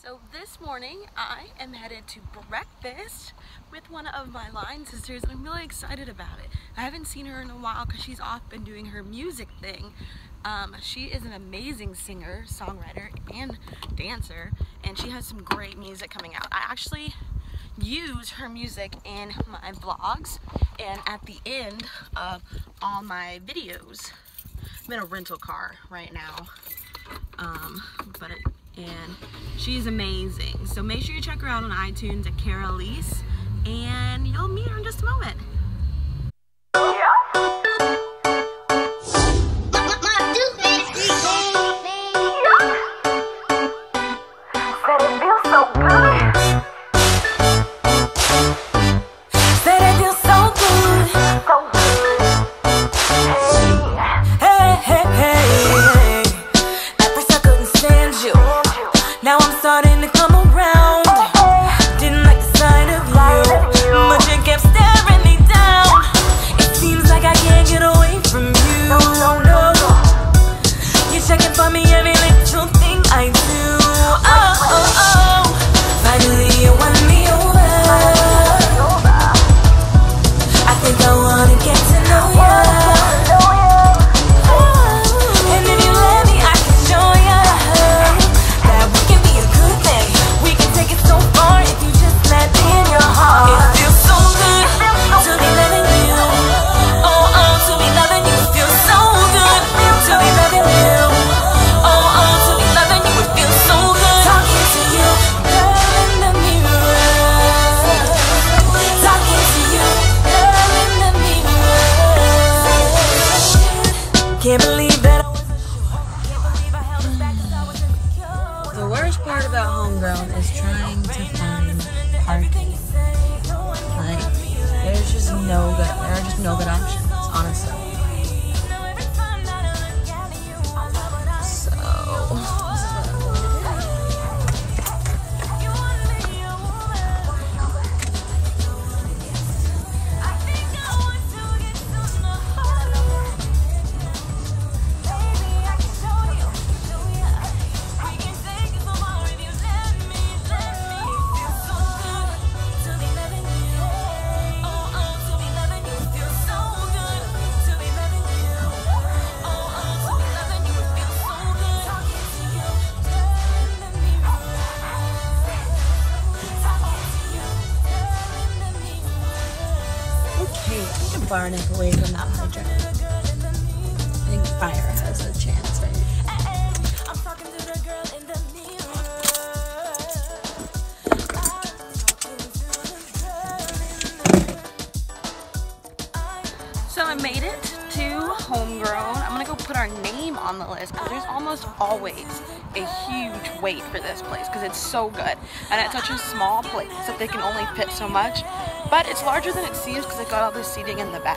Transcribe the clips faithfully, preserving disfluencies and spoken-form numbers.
So this morning I am headed to breakfast with one of my line sisters and I'm really excited about it. I haven't seen her in a while because she's off been doing her music thing. Um, she is an amazing singer, songwriter, and dancer, and she has some great music coming out. I actually use her music in my vlogs and at the end of all my videos. I'm in a rental car right now, um, but it, and she's amazing. So make sure you check her out on iTunes at Cara Elise, and you'll meet her in just a moment. Now I'm starting to come around. Didn't like the sight of you, but you kept staring me down. It seems like I can't get away from you. No, no, you're checking for me every little thing I do. Oh, oh, oh. Finally you won me over. I think I wanna get to know you. Can't believe that I wasn't sure. Can't believe I held it back 'cause I was insecure. The worst part about Homegrown is trying to find parking. Like, there's just no good, there are just no good options, honestly. So, this is what I'm going to do. Far enough away from that hydrant. I think fire has a chance, right? So I made it to Homegrown. I'm gonna go put our name on the list because there's almost always a huge wait for this place because it's so good. And it's such a small place that they can only fit so much. But it's larger than it seems because it got all this seating in the back.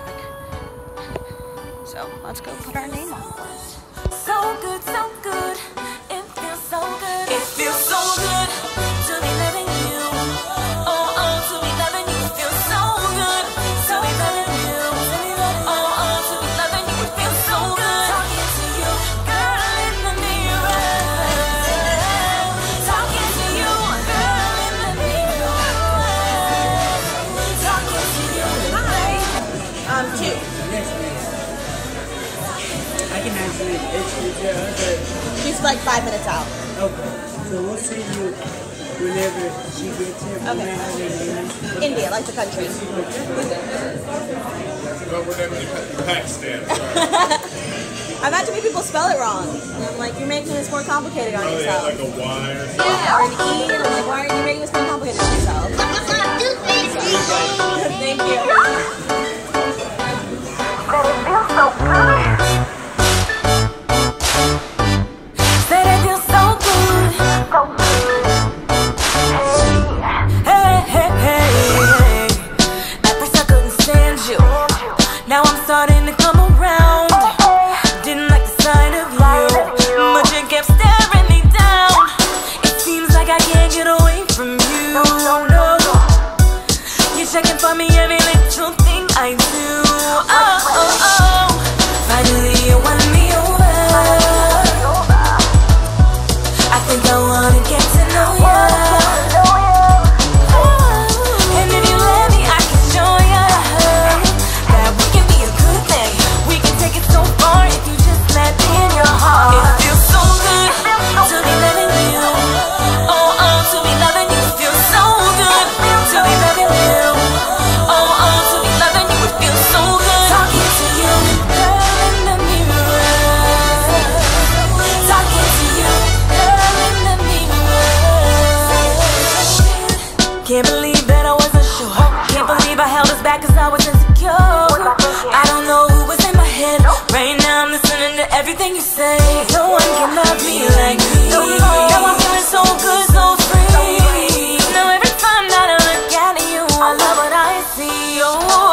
So let's go put our name on the list. So good, so good. It feels so good. It feels so good to be loving you. Oh, oh, to be loving you. It feels so good to be loving you. Oh, oh, to be loving you. It feels so good. Talking to you, girl in the mirror. Talking to you, girl in the mirror. Talking to you. Hi. Um, two. I can actually, it's, it's, yeah, okay. She's like five minutes out. Okay, so we'll see you whenever she gets here. Okay. India, like the country. But we're never in Pakistan. I've had to make people spell it wrong. And I'm like, you're making this more complicated on Oh, yeah, yourself. like a Y or something. Yeah, or an E, and I'm like, why are you making this more complicated on yourself? Thank you. But it feels so good. Said it feels so good. So good. Hey, hey, hey, hey. At first I couldn't stand you. Now I'm starting to come around. Didn't like the sight of you, but you kept staring me down. It seems like I can't get away from you. No, no, you're checking for me every little thing I do. Oh, oh, oh. Finally everything you say. No one can love me like me. Now I'm feeling so good, so free. Now every time that I look at you, I love what I see. Oh,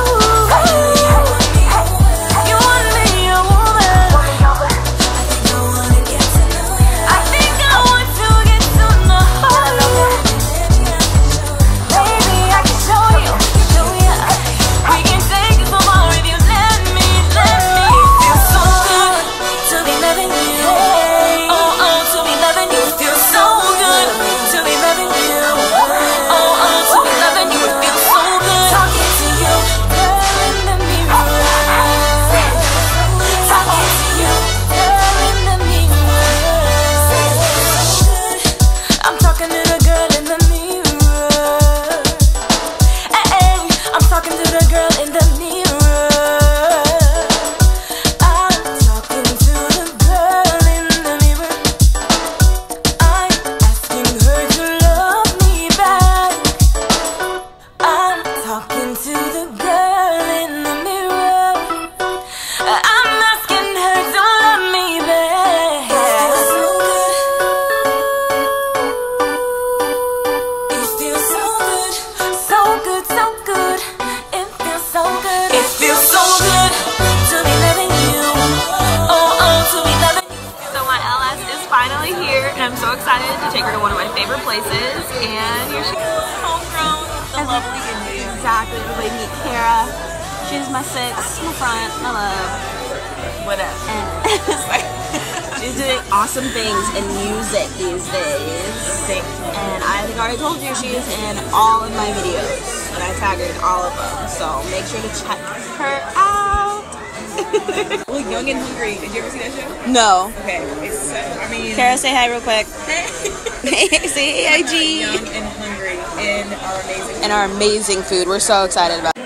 I'm so excited to take her to one of my favorite places, and here she goes, homegrown, the lovely Indian. Exactly, everybody meet Kara. She's my six, my front, my love, whatever. And she's doing awesome things in music these days. And I think I already told you she is in all of my videos, and I tagged her in all of them. So make sure to check her out. Well, Young and Hungry. Did you ever see that show? No. Okay. It's, uh, I mean... Kara, say hi real quick. Say hey, I G. Young and Hungry in our amazing food. And our amazing food. We're so excited about it.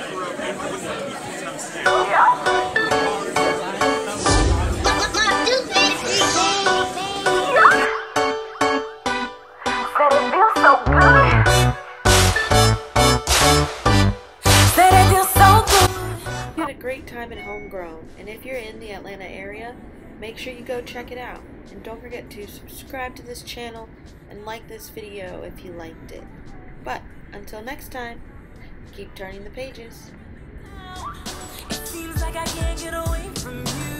Great time at Homegrown, and if you're in the Atlanta area, make sure you go check it out, and don't forget to subscribe to this channel and like this video if you liked it. But until next time, keep turning the pages. It seems like I can't get away from you.